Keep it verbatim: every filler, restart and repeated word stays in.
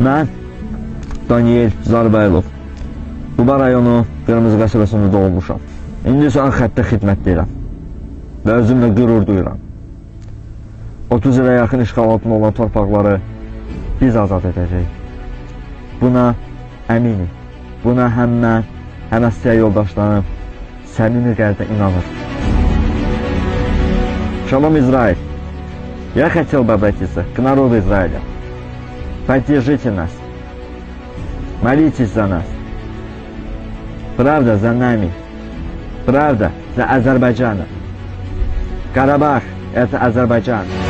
Mən Daniel Zarbaylov. Quba rayonu Qırmızı qəsəbəsində doğulmuşam. İndi isə xəttə xidmət deyirəm və özümlə qürur duyuram. otuz ilə yaxın işğal altında olan torpaqları biz azad edəcəyik. Buna əminim. Buna həm mən, həm əsgər yoldaşlarım səmimi qəlbə inanır. Шалом, Израиль! Я хотел бы обратиться к народу Израиля. Поддержите нас. Молитесь за нас. Правда за нами. Правда за Азербайджаном. Карабах – это Азербайджан.